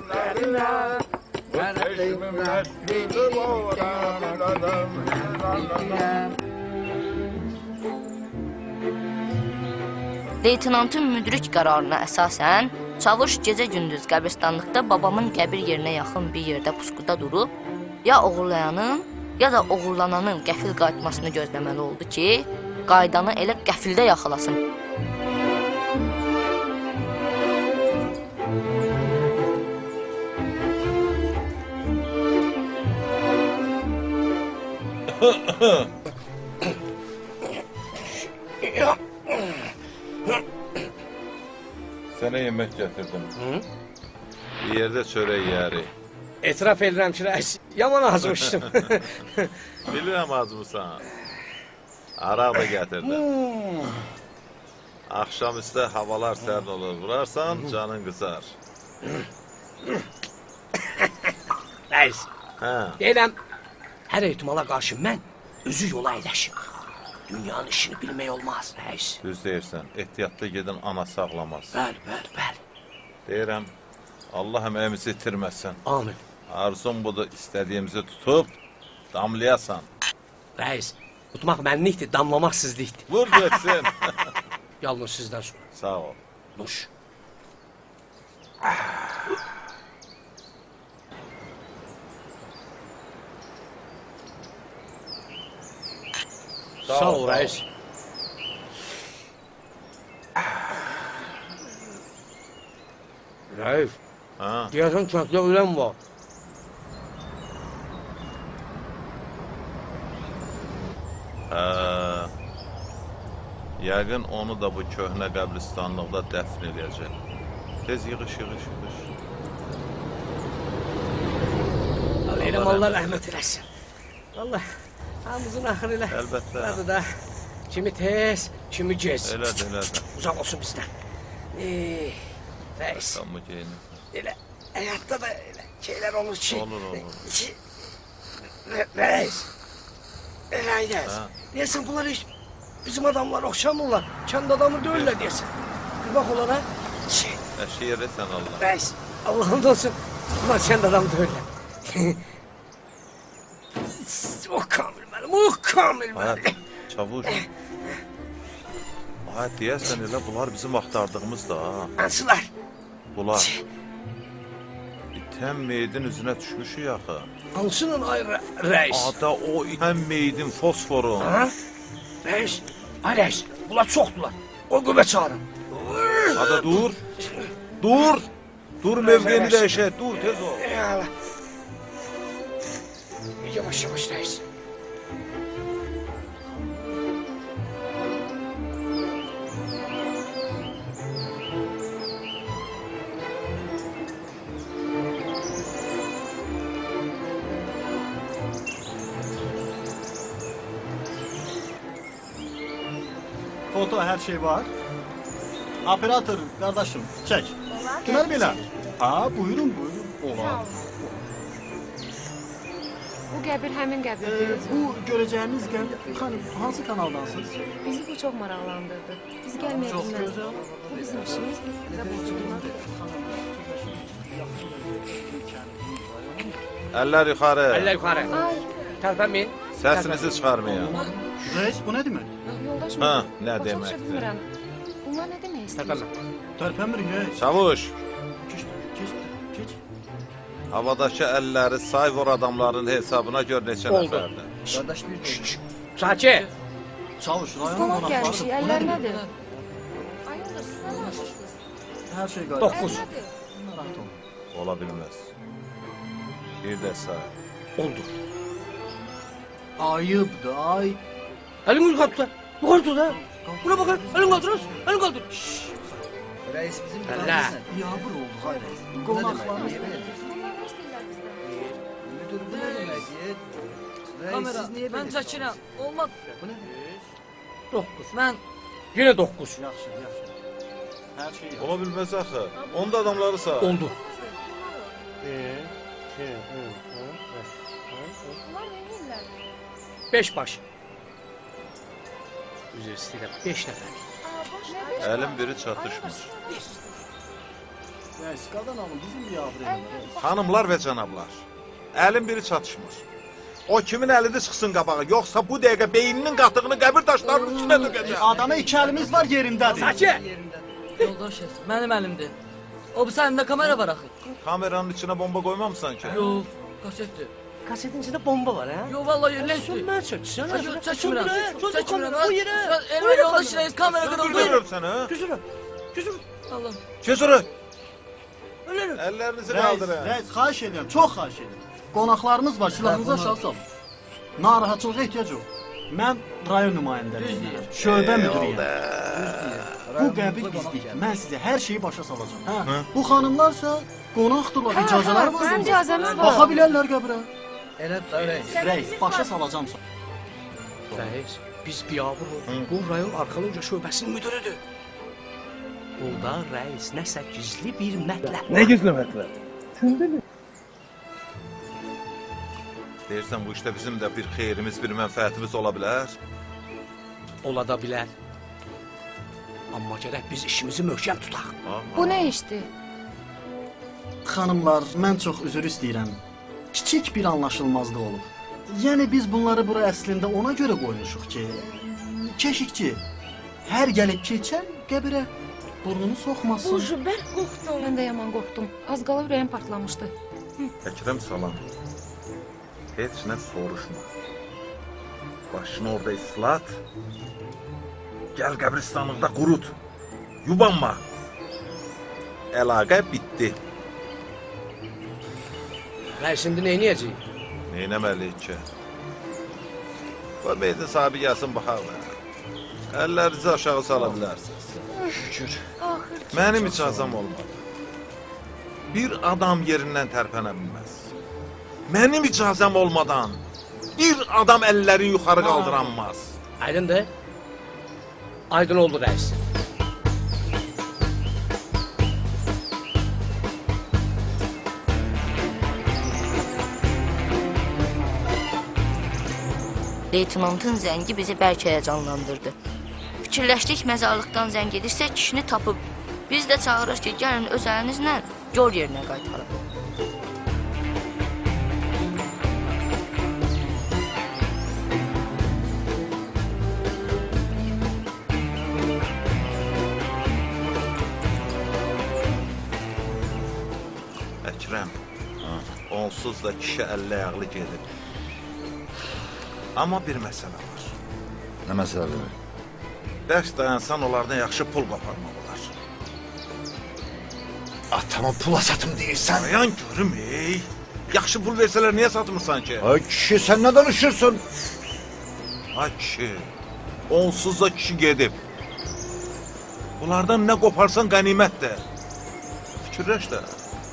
Leytenantın müdrik qərarına əsasən, çavuş gecə-gündüz qəbristanlıqda babamın qəbir yerinə yaxın bir yerdə pusquda durub, ya oğurlayanın, ya da oğurlananın qəfil qayıtmasını gözləməli oldu ki, qaydanı elə qəfildə yaxalasın. Sənə yemək gətirdim. Bir yerdə çörək yiyərik. Etiraf edirəm ki, rəis, yaman azmışdım. Bilirəm azmısan. Araq da gətirdim. Axşam üstə havalar sərin olur, vurarsan canın qızar. Rəis. Hə. Deyirəm, hər ehtimala qarşı mən özü yola əyləşim. Dünyanın işini bilmək olmaz, rəis. Düz deyirsən, ehtiyatlı gedin, ana sağlamaz. Bəli, bəli, bəli. Deyirəm, Allah əməyimizi itirməsin. Amin. Arzum budur, istədiyimizi tutub, damlayasan. Rəis, tutmaq mənlikdir, damlamaq sizlikdir. Vur getsin. Yalnız sizdən sonra. Sağ ol. Nuş. Sağ, sağ ol, rəis. Rəis, deyəsən kənddə ölən var. Hə, yəqin onu da bu köhnə qəbristanlıqda dəfn edəcək. Tez yığış, yığış, yığış. Allah elə Allah rəhmət eləsin. Allah, hamımızın axırı elə. Əlbəttə. Nədir də, kimi tez, kimi gec. Elədir, elədir. Uzaq olsun bizdən. Eee, rəis. Tamam, geyinir. Elə, həyatda da elə şeylər olur ki... Olur, olur. Ki, rəis. Rəis. Deyəsən bunlar heç bizim adamlar oxşamırlar. Kənd adamı deyirlər deyəsən. Bir bax onlara. Əşi yerəsən Allah. Rəis, Allah'ın da olsun. Bunlar kənd adamı deyirlər. O kamil mənim, o kamil mənim. Çavuş. Ay, deyəsən elə bunlar bizim axtardığımız da. Hansılar? Bunlar. İtən meydin üzünə düşmüşük axı. Hansının ay rəis? Ada o itən meydin fosforu. Ha? Rəis, ay rəis, bunlar çoxdular. O qüvvə çağırın. Ada dur. Dur. Dur mevqeni dəyişək, dur tez ol. Eyvallah. Yavaş yavaş rəis. Foto, her şey var. Operator kardeşim, çek. Güzel bile. Ha, buyurun buyurun. Olar. Bu qəbir həmin qəbirdir. Ee, bu göreceğiniz qəbir, xanım, hansı kanaldansınız? Bizi bu çox maraqlandırdı. Biz gəlməyə Çox bilməzdik. gözəl. Bu bizim işimiz, bizə borcluyuz. Əllər yuxarı. Əllər yuxarı. Ay. Tərpənməyin. Səsinizi çıxarmayın. Reis, bu ne demek? Yoldaş Ha, mı? nə Başa düşə deməkdir? bilmirəm. Bunlar nə demək istəyir? Tərpənmir, reis. Çavuş. Keç, keç, keç. Havadakı əlləri say vur adamların hesabına gör neçə Oldu. nəfərdir. Qardaş bir şey. Sakit. Çavuş, rayonun Qonaq qonaqları. gəlmişik, əllər nədir? Hayırdır, siz nə danışırsınız? Her şey gayet. Dokuz. Rahat ol. Ola bilməz. Bir də say. Oldu. Ayıbdır, ay. Elini yukarı tut. Yukarı tut ha. Buna bakın. Elini kaldır. Elini kaldır. Reis bizim Allah. Yağmur oldu, hayır. Qonaqlarımız. Müdür bu ne demek? Reis Kamera, siz niye mən böyle? çəkirəm. Olmaz. Bu ne? Dokuz. Mən Yine dokuz. Yaxşı, yaxşı. Her şey Ola bilməz axı. Onda adamları say. Oldu. Bir, iki, üç, dört, beş. Bunlar nə edirlər? Beş baş. Üzr istəyirəm. Beş nəfər. Əlin biri çatışmır. Reis, qadan alın, bizim bir yavru. Xanımlar və cənablar, əlin biri çatışmır. O kimin əlidir çıxsın qabağa, yoxsa bu dəqiqə beyninin qatığını qəbir daşlarının içinə dökəcək. Adama iki əlimiz var yerindədir. Sakit. yoldaş yes. Mənim əlimdir. O bu səndə kamera var axı. Kameranın içinə bomba qoymamısan ki? Yox, kasetdir. Kasetin içində bomba var ha? Yox, vallahi yerləşdi. Sönmə çək. Sönmə Yox, çək. çəkmirəm. Çəkmirəm. Bu yerə. Elmə yoldaş reis kamera qırıldı. Öldürürüm səni. Güzürü. Güzürü. Allahım. Cəsuru. Ölürüm. Əllərinizi Reis, qaldırın. reis, xahiş edirəm, çox xahiş edirəm. Qonaqlarımız var, silahınızı aşağı salın. Narahatçılığa ehtiyac yox. Mən rayon nümayəndəliyəm. Şöbə müdürüyəm. Bu qəbir bizdik. Mən sizə hər şeyi başa salacağam. Hə? Bu xanımlarsa qonaqdırlar, icazələr var. Mənim icazəmiz var. Baxa bilərlər qəbrə. Elə reis. Reis, başa salacağam. Reis, biz biabırıq. Bu rayon arxeologiya şöbəsinin müdürüdür. Burada reis nəsə gizli bir mətləb var. Nə gizli mətləb? Kimdir? Deyirsən bu işdə bizim də bir xeyrimiz, bir mənfəətimiz ola bilər. Ola da bilər. Amma gərək biz işimizi möhkəm tutaq. Bu nə işdir? Xanımlar, mən çox üzr istəyirəm. Kiçik bir anlaşılmazlıq olub. Yəni biz bunları bura əslində ona görə qoymuşuq ki, keşikçi hər gəlib keçən qəbirə burnunu soxmasın. Ucu, bərk qorxdum. Mən də yaman qorxdum. Az qala ürəyim partlamışdı. Əkrəm salam. Heç nə soruşma. Başını orada islat. Gəl qəbristanlıqda qurut. Yubanma. Əlaqə bitdi. Və şimdi neyniyəcəyik? Neynəməliyik ki? Bu meydin sahibi gəlsin baxarlar. Əllərinizi aşağı sala bilərsiniz. Şükür. Mənim icazam olmadı. Bir adam yerindən tərpənə bilməz. Mənim icazam olmadan bir adam əlləri yuxarı qaldıranmaz. Aydındır. Aydın oldu rəis. Leytinantın zəngi bizi bərk həyəcanlandırdı. Fikirləşdik məzarlıqdan zəng edirsə kişini tapıb. Biz də çağırır ki, gəlin öz əlinizlə yol yerinə qaytarın. Əkrəm, onsuz da kişi əllə ayaqlı gedir. Amma bir məsələ var. Nə məsələ? Dərs dayansan onlardan yaxşı pul qaparmaq olar. Atama pula satım deyirsən. Dayan görüm ey. Yaxşı pul versələr niyə satmırsan ki? Ay kişi sən nə danışırsın? Ay kişi, onsuz da kişi gedib. Bunlardan nə qoparsan qənimətdir. Fikirləş də.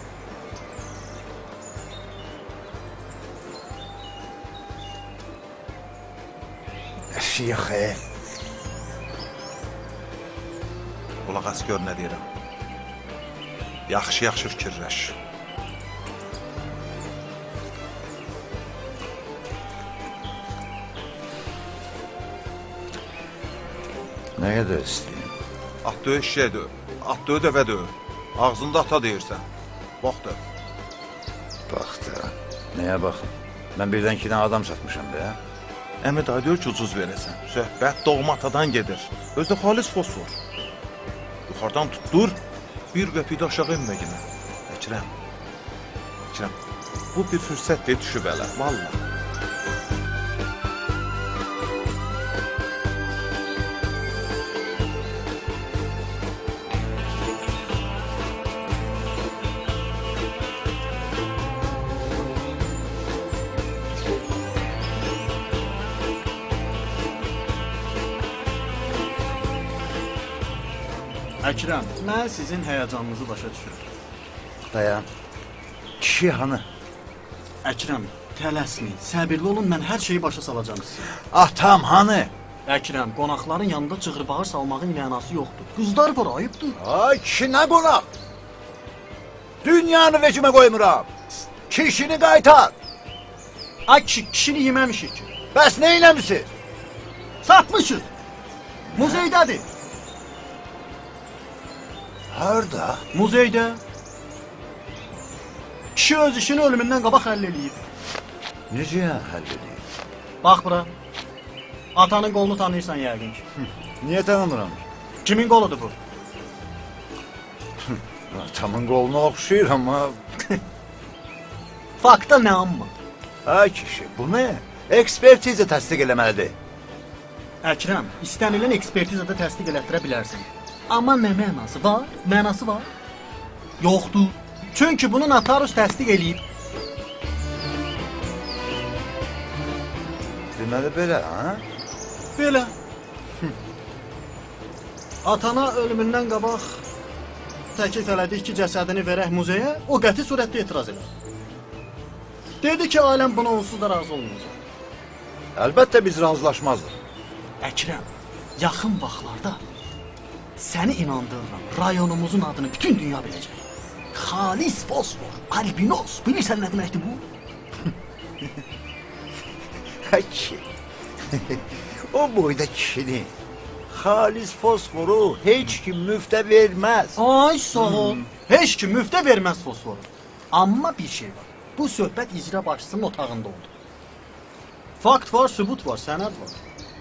Şeyxə. Qulaq as gör nə deyirəm. Yaxşı-yaxşı fikirləş. Nə qədər istəyim? At döy, şişə döy. At döy, dəvə döy. Ağzında ata deyirsən. Bax da. Bax da. Nəyə baxın? Mən birdən iki dənə adam satmışam be. Əmi daha deyir ki, ucuz verəsən. Söhbət doğma atadan gedir. Özdə xalis fosfor. Yuxarıdan tutdur, bir qəpik də aşağı inməginə. Əkrəm, Əkrəm, bu bir fürsətdir düşüb ələ, valla. Əkrəm, mən sizin həyəcanınızı başa düşürəm. Dayan. Kişi hanı? Əkrəm, tələsməyin, səbirli olun, mən hər şeyi başa salacağım sizə. Atam hanı? Əkrəm, qonaqların yanında cığır-bağır salmağın mənası yoxdur. Qızlar var, ayıbdır. Ay kişi nə qonaq? Dünyanı vecimə qoymuram. Kişini qaytar. Ay kişi, kişini yeməmişik ki. Bəs nə eləmişsiniz? Satmışıq. Muzeydədir. Harada? Muzeydə. Kişi öz işini ölümündən qabaq həll eləyib. Necə həll eləyib? Bax bura. Atanın qolunu tanıyırsan yəqin ki. Niyə tanımıram? Kimin qoludur bu? Atamın qoluna oxşayır amma... Fakta nə amma? Ay kişi, bu nə? Ekspertiza təsdiq eləməlidir. Əkrəm, istənilən ekspertizada təsdiq elətdirə bilərsən. Amma nə mənası var? Mənası var? Yoxdur. Çünki bunu notarus təsdiq eləyib. Deməli belə, ha? Belə. Atana ölümündən qabaq təklif elədik ki, cəsədini verək muzeyə, o qəti surətdə etiraz edir. Dedi ki, ailəm buna onsuz da razı olmayacaq. Əlbəttə biz razılaşmazdıq. Əkrəm, yaxın vaxtlarda səni inandırıram, rayonumuzun adını bütün dünya biləcək. Xalis fosfor, albinos, bilirsən nə deməkdir bu? Ki, o boyda kişinin xalis fosforu heç kim müftə verməz. Ay sağ ol. Heç kim müftə verməz fosforu. Amma bir şey var. Bu söhbət icra başçısının otağında oldu. Fakt var, sübut var, sənəd var.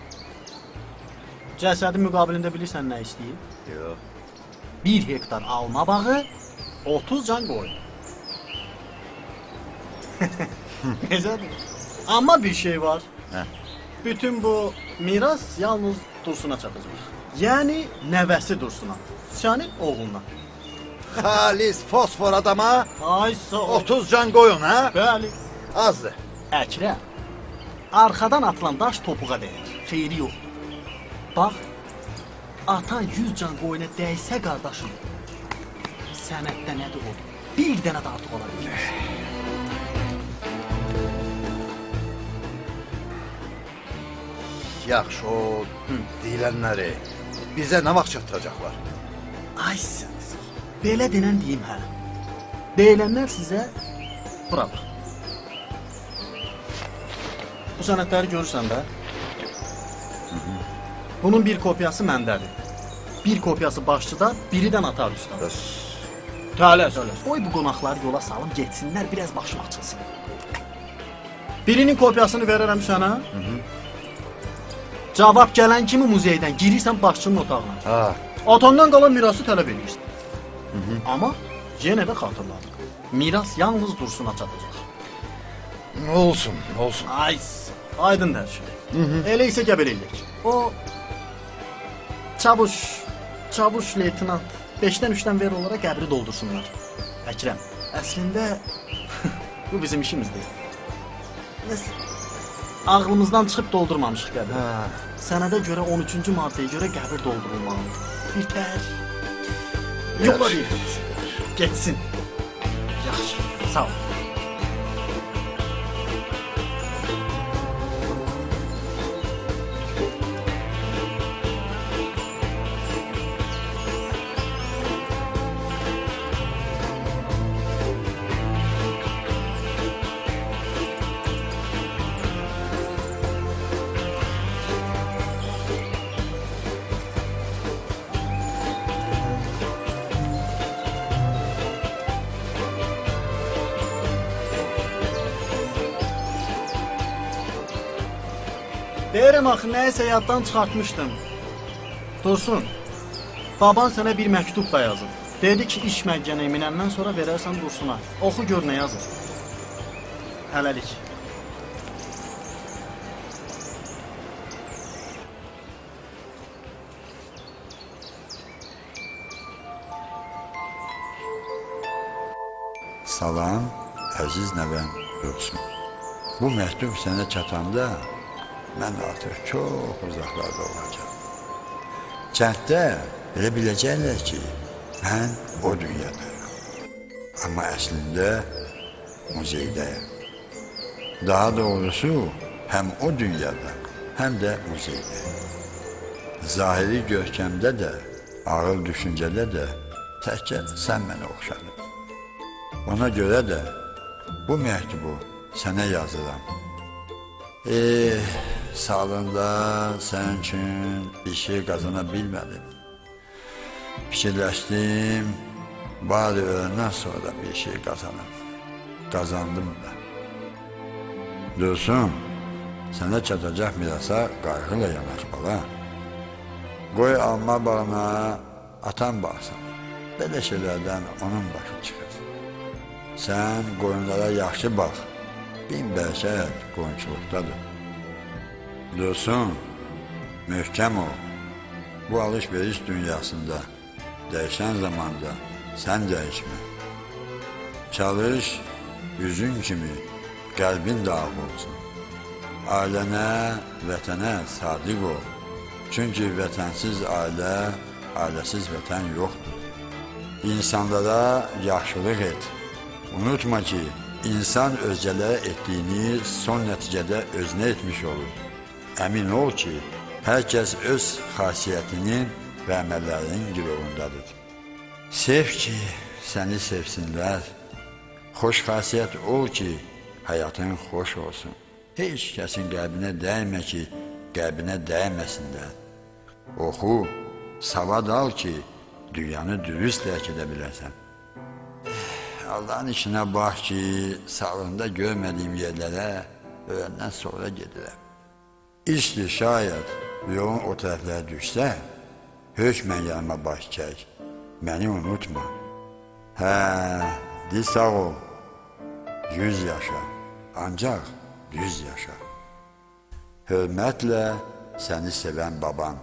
Cəsədi müqabilində bilirsən nə istəyir? Yox. Bir hektar alma bağı, otuz can qoyun. Necədir? Amma bir şey var. Hə? Bütün bu miras yalnız Dursuna çatacaq. Yəni nəvəsi Dursuna, sənin oğluna. Xalis fosfor adama Ay sağ ol. otuz can qoyun, hə? Bəli. Azdır. Əkrəm, arxadan atılan daş topuğa dəyər, xeyri yoxdur. Bax, atan yüz can qoyuna dəysə qardaşım, sənətdə nədir o? Bir dənə də artıq ola bilməz. Yaxşı, o deyilənləri bizə nə vaxt çatdıracaqlar? Ay sən, belə denən deyim hə. Deyilənlər sizə bura bax. Bu sənətləri görürsən də. Bunun bir kopyası məndədir. Bir kopyası başçıda, biri də Natar ustadır. Tələs, tələs. Qoy bu qonaqları yola salım, getsinlər, biraz başım açılsın. Birinin kopyasını verərəm sənə. Hı -hı. Cavab gələn kimi muzeydən girirsən başçının otağına. Ha. Atandan qalan mirası tələb edirsən. Hı -hı. Amma yenə də xatırladım. Miras yalnız Dursuna çatacaq. Olsun, olsun. Ay, aydın hər şey. Hı -hı. Elə isə gəbər eləyək. O Çavuş, Çavuş leytinant beşdən üçdən ver olaraq qəbri doldursunlar. Əkrəm, əslində bu bizim işimiz deyil. Biz ağlımızdan çıxıb doldurmamışıq qəbri. Hə. Sənədə görə on üçüncü maddəyə görə qəbir doldurulmalıdır. Bir tər yola veririk. Getsin. Yaxşı, sağ ol. Deyirəm axı, nəyəsə yaddan çıxartmışdım. Dursun, baban sənə bir məktub da yazıb. Dedi ki, iş məggənə minəndən sonra verərsən Dursuna. Oxu gör nə yazır. Hələlik. Salam, əziz nəvəm Dursun. Bu məktub sənə çatanda mən artıq çox uzaqlarda olacağım. Kənddə elə biləcəklər ki, mən o dünyadayım. Amma əslində muzeydəyim. Daha doğrusu, həm o dünyada, həm də muzeydə. Zahiri görkəmdə də, ağır düşüncədə də təkcə sən mənə oxşadın. Ona görə də bu məktubu sənə yazıram. Eee, sağlığında sənin üçün bir şey qazana bilmədim. Fikirləşdim, bari öləndən sonra bir şey qazanım. Qazandım da. Dursun, sənə çatacaq mirasa qayğıyla yanaş bala. Qoy alma bağına atan baxsın. Belə şeylərdən onun başı çıxır. Sən qoyunlara yaxşı bax. Bin bərəkət qoyunçuluqdadır. Dursun, möhkəm ol. Bu alış-veriş dünyasında, dəyişən zamanda sən dəyişmə. Çalış, yüzün kimi qəlbin dağ olsun. Ailənə, vətənə sadiq ol. Çünki vətənsiz ailə, ailəsiz vətən yoxdur. İnsanlara yaxşılıq et. Unutma ki, insan özgələrə etdiyini son nəticədə özünə etmiş olur. Əmin ol ki, hər kəs öz xasiyyətinin və əməllərinin girovundadır. Sev ki, səni sevsinlər. Xoş xasiyyət ol ki, həyatın xoş olsun. heç kəsin qəlbinə dəymə ki, qəlbinə dəyməsinlər. Oxu, savad al ki, dünyanı dürüst dərk edə bilərsən. Allahın işinə bax ki, sağlığında görmədiyim yerlərə öləndən sonra gedirəm. İşli şayət yolun o tərəflərə düşsə, hökmən yanıma baş çək, məni unutma. Hə, di sağ ol, yüz yaşa, ancaq yüz yaşa. Hörmətlə səni sevən baban.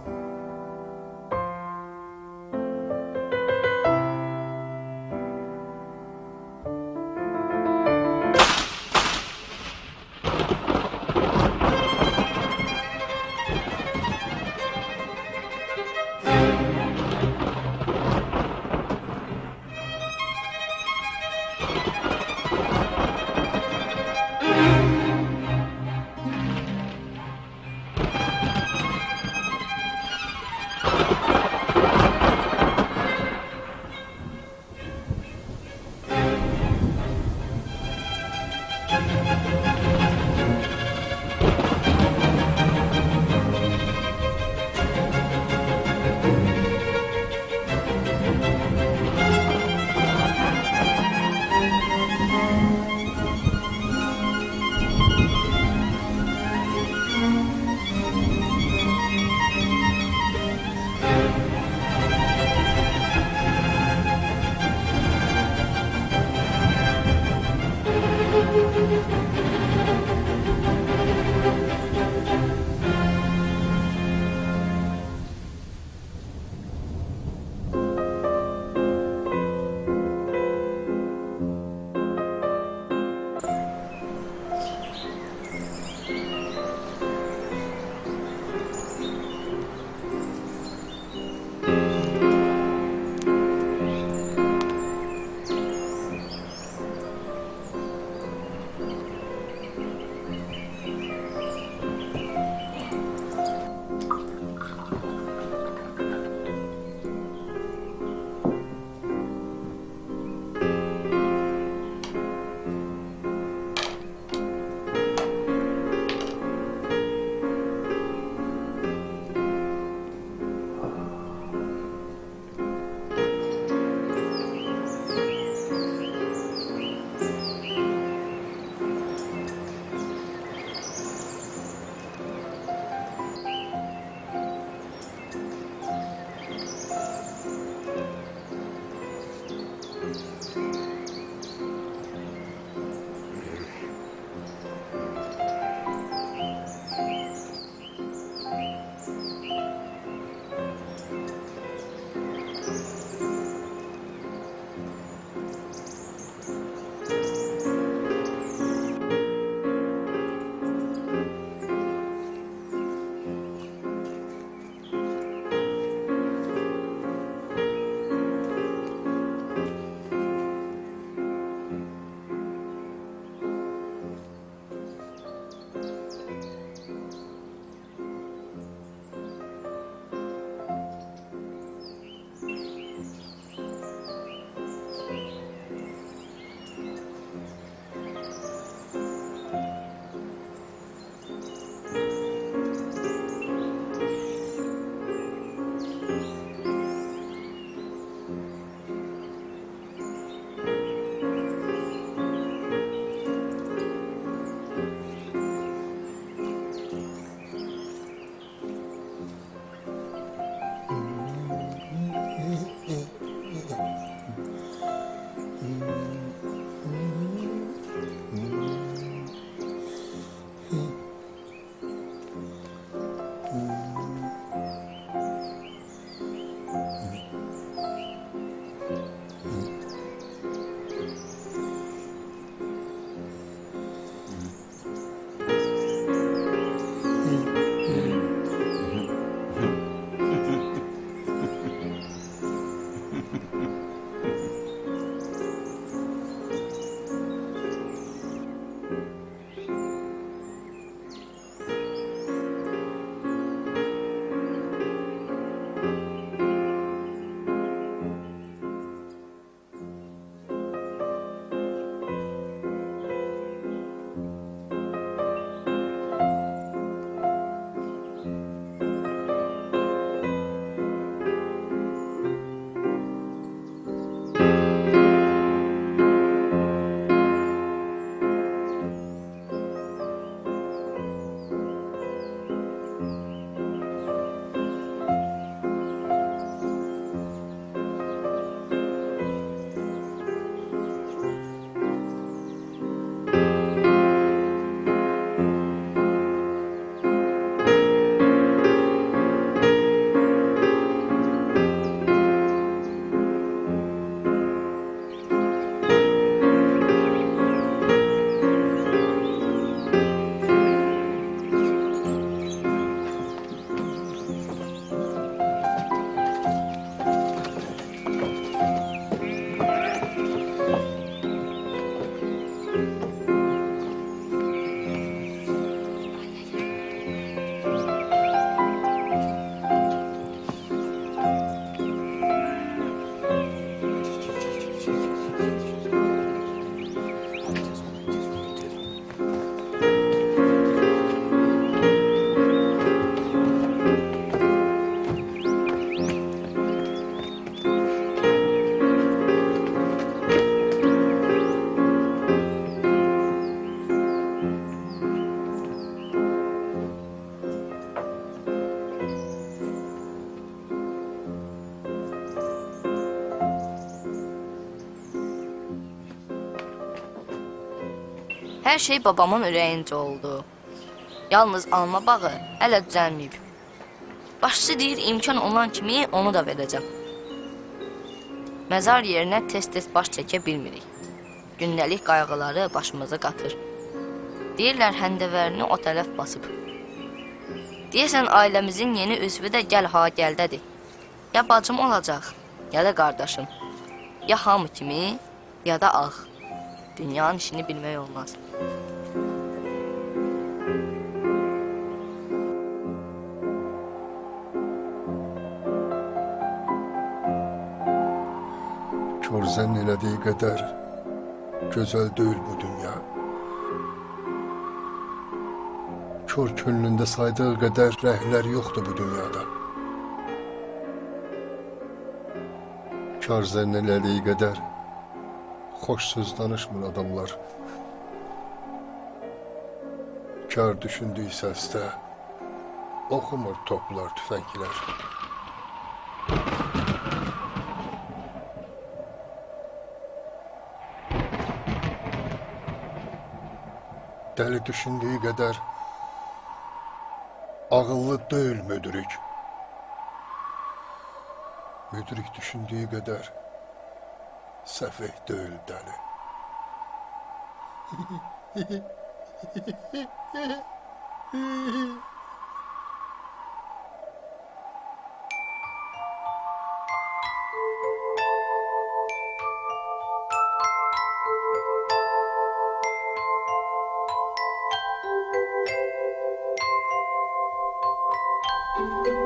Hər şey babamın ürəyincə oldu. Yalnız alma bağı hələ düzəlməyib. Başçı deyir, imkan olan kimi onu da verəcəm. Məzar yerinə tez-tez baş çəkə bilmirik. Gündəlik qayğıları başımıza qatır. Deyirlər, həndəvərini o tərəf basıb. Deyəsən, ailəmizin yeni üzvü də gəl ha gəldədir. Ya bacım olacaq, ya da qardaşım. Ya hamı kimi, ya da ağ. Dünyanın işini bilmək olmaz. Kör zənn elədiyi qədər gözəl deyil bu dünya. Kör könlündə saydığı qədər rəhlər yoxdur bu dünyada. Kör zənn elədiyi qədər xoş söz danışmır adamlar. Kör düşündüyü səsdə oxumur toplar, tüfənglər. Dəli düşündüyü qədər ağıllı deyil müdrik. Müdrik düşündüyü qədər səfeh deyil dəli. Thank you.